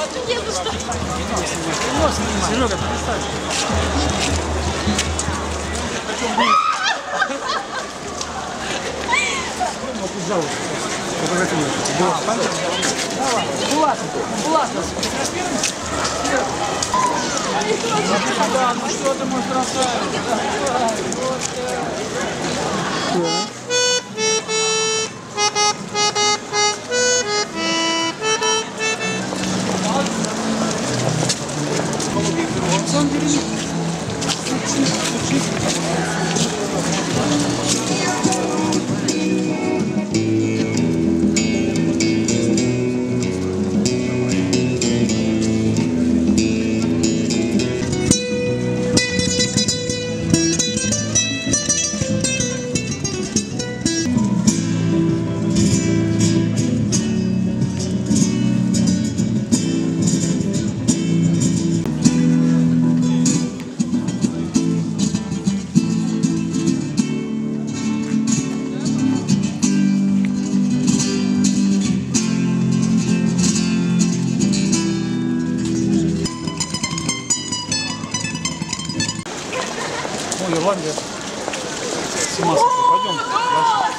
еду, что ли? Серега, представь. Да, ну что ты, мой красавец? Ирландия. Симаса, пойдем дальше.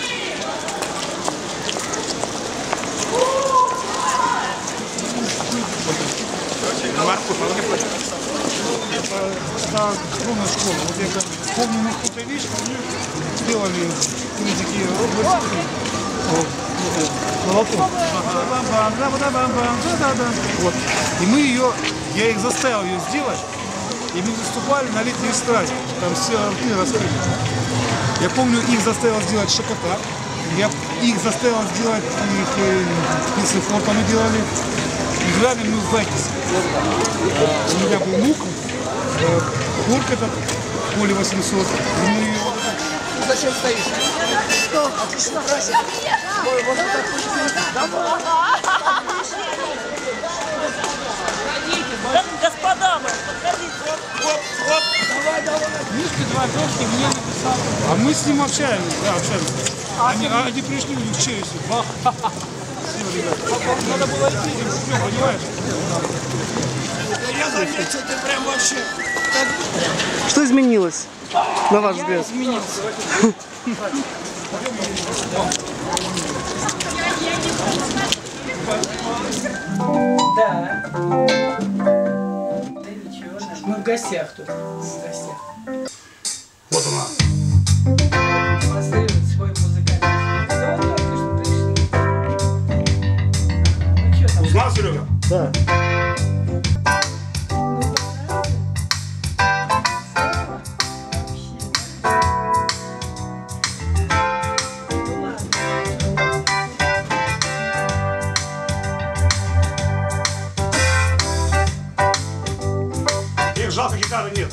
Это огромная школа. Вот я как помню, мы какую-то вещь сделали такие молоток. Вот. И мы ее, я их заставил ее сделать. И мы выступали на летней эстраде, там все рты раскрыли. Я помню, их заставил сделать Шакота, я их заставил сделать, если фото мы делали, играли мы в Векисе. У меня был лук, курк этот, поле 800. И мы ее... Зачем стоишь? Что? Отлично, красит. Ой, вот так вот. Господа, подходите. Оп. Давай. Мишки два девки мне написали. А мы с ним общаемся, да, общаемся. Они пришли, у них челюсть. Бах. Все, ребята. Надо было идти, все, понимаешь? Я заметил, ты прям вообще... Что изменилось, на ваш взгляд? Изменился. Да. Да ничего, мы в гостях тут. В гостях. Вот она. Демонстрирует свой музыкальный. Да вот только что пришли. Ну что там? Узнал, Серега? Да. Жалко, гитары нет.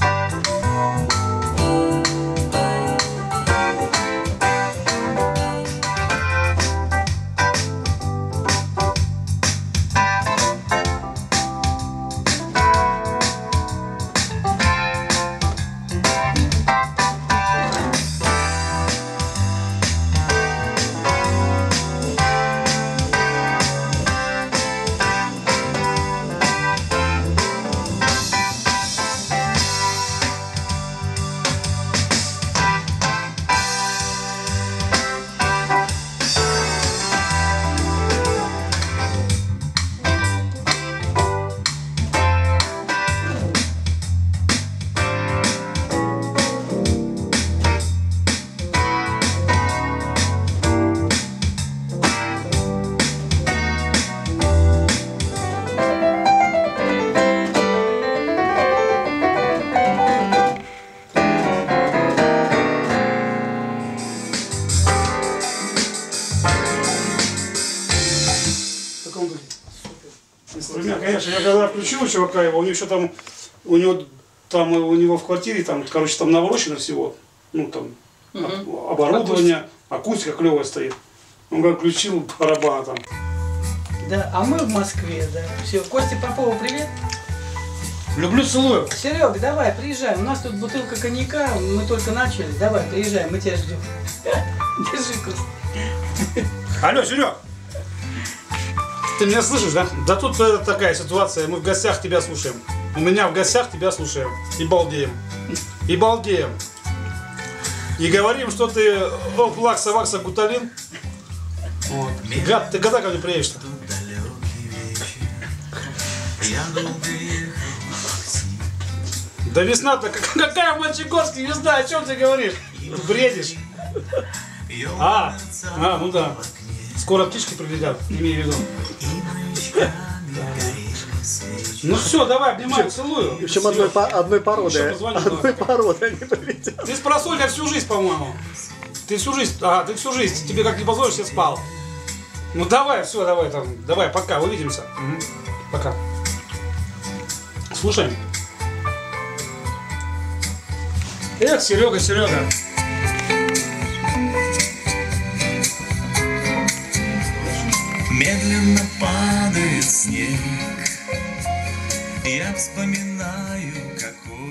Инструмент, конечно, я когда включил у чувака его, у него еще там, у него в квартире, там, короче, там наворочено всего, ну там, оборудование, акустика клевая стоит. Он как включил барабан там. Да, а мы в Москве, да. Все, Косте Попову привет. Люблю, целую. Серега, давай, приезжай. У нас тут бутылка коньяка, мы только начали. Давай, приезжай, мы тебя ждем. Держи, Костя. Алло, Серег. Ты меня слышишь, да? Да тут такая ситуация, мы в гостях тебя слушаем. У меня в гостях тебя слушаем. И балдеем. И балдеем. И говорим, что ты плакса, вакса, гуталин. Вот. Гад, ты когда ко мне приедешь-то? Да весна-то, какая в Мончегорске весна, о чем ты говоришь? Бредишь. Ну да. Скоро птички прилетят, имею в виду. Ну все, давай, обнимаю, целую. Причем одной породы. Еще позвоню, Одной давай. породы они прилетят. Ты с просонья всю жизнь, по-моему. Ты всю жизнь, ты всю жизнь. Тебе как не позволишь, я спал. Ну давай, все, давай там. Давай, пока, увидимся. Угу. Пока. Слушай. Эх, Серега, Серега. Медленно падает снег. Я вспоминаю, какой